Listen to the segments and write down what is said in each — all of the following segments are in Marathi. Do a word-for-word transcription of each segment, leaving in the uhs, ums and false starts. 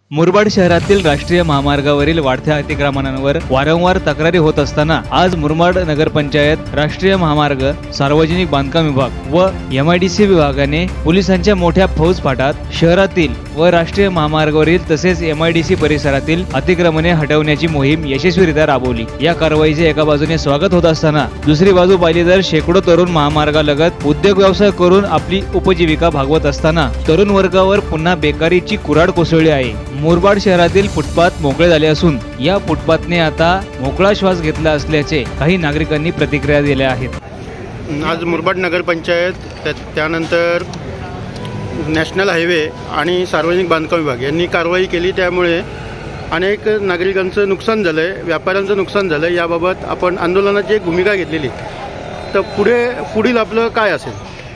मुरबाड शहरातील राष्ट्रीय महामार्गावरील वाढत्या अतिक्रमणांवर वारंवार तक्रारी होत असताना आज मुरबाड नगरपंचायत, राष्ट्रीय महामार्ग, सार्वजनिक बांधकाम विभाग व एम आय डी सी विभागाने पोलिसांच्या मोठ्या फौज फाटात शहरातील व राष्ट्रीय महामार्गावरील तसेच एम आय डी सी परिसरातील अतिक्रमणे हटवण्याची मोहीम यशस्वीरित्या राबवली। या कारवाईचे एका बाजूने स्वागत होत असताना दुसरी बाजू पाहिली तर शेकडो तरुण महामार्गालगत उद्योग व्यवसाय करून आपली उपजीविका भागवत असताना तरुण वर्गावर पुन्हा बेकारीची कुऱ्हाड कोसळली आहे। मुरबाड शहरातील फुटपाथ मोकळे झाले असून या फुटपाथने आता मोकळा श्वास घेतला असल्याचे काही नागरिकांनी प्रतिक्रिया दिल्या आहेत। आज मुरबाड नगरपंचायत त्यानंतर नॅशनल हायवे आणि सार्वजनिक बांधकाम विभाग यांनी कारवाई केली, त्यामुळे अनेक नागरिकांचं नुकसान झालंय, व्यापाऱ्यांचं नुकसान झालंय। याबाबत आपण आंदोलनाची एक भूमिका घेतलेली, तर पुढे पुढील आपलं काय असेल?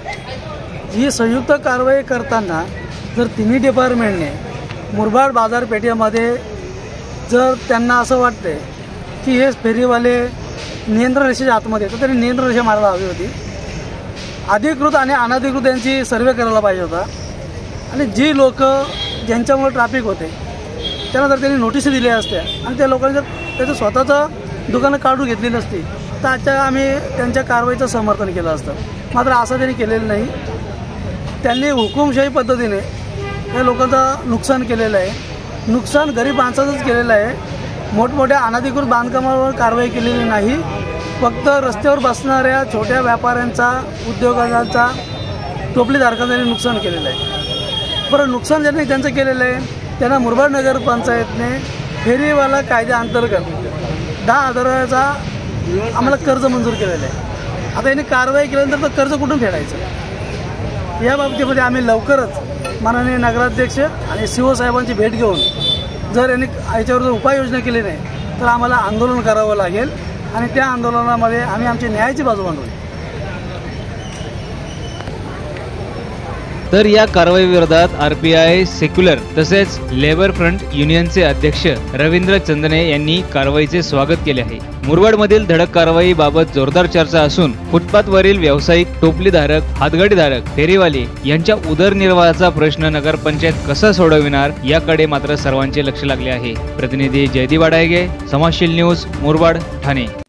ही संयुक्त कारवाई करताना जर तिन्ही डिपार्टमेंटने मुरबाड बाजारपेठेमध्ये जर त्यांना असं वाटते की हे फेरीवाले नियंत्रण रेषेच्या आतमध्ये तर त्यांनी नियंत्रण रेषा मारायला हवी होती। अधिकृत आणि अनधिकृत यांची सर्वे करायला पाहिजे होता आणि जी लोक ज्यांच्यामुळे ट्रॅफिक होते त्यांना जर त्यांनी नोटीस दिल्या असत्या आणि त्या लोकांनी जर त्याचं स्वतःचं दुकानं काढून घेतली नसती तर आजच्या आम्ही त्यांच्या कारवाईचं समर्थन केलं असतं। मात्र असं त्यांनी केलेलं नाही। त्यांनी हुकुमशाही पद्धतीने या लोकांचं नुकसान केलेलं आहे। नुकसान गरीब माणसाचंच केलेलं आहे। मोठमोठ्या अनधिकृत बांधकामावर कारवाई केलेली नाही, फक्त रस्त्यावर बसणाऱ्या छोट्या व्यापाऱ्यांचा, उद्योजकांचा, टोपलीधारकांचं त्यांनी नुकसान केलेलं आहे। बरं, नुकसान ज्यांनी त्यांचं केलेलं आहे त्यांना मुरबाड नगरपंचायतने फेरीवाला कायद्याअंतर्गत दहा हजाराचा आम्हाला कर्ज मंजूर केलेलं आहे। आता यांनी कारवाई केल्यानंतर तर कर्ज कुठून फेडायचं या बाबतीमध्ये आम्ही लवकरच माननीय नगराध्यक्ष आणि सी ओ साहेबांची भेट घेऊन जर यांनी याच्यावर जर उपाययोजना केली नाही तर आम्हाला आंदोलन करावं लागेल आणि त्या आंदोलनामध्ये आम्ही आमची न्यायाची बाजू मांडू। तर या कारवाई विरोधात आर पी आय, सेक्युलर तसेच लेबर फ्रंट युनियनचे अध्यक्ष रवींद्र चंदने यांनी कारवाईचे स्वागत केले आहे। मुरबाडमधील धडक कारवाई बाबत जोरदार चर्चा असून फुटपाथवरील व्यावसायिक, टोपलीधारक, हातगाडीधारक, फेरीवाले यांच्या उदरनिर्वाहाचा प्रश्न नगरपंचायत कसा सोडविणार याकडे मात्र सर्वांचे लक्ष लागले आहे। प्रतिनिधी जयदीप आडायगे, समाजशील न्यूज, मुरबाड, ठाणे।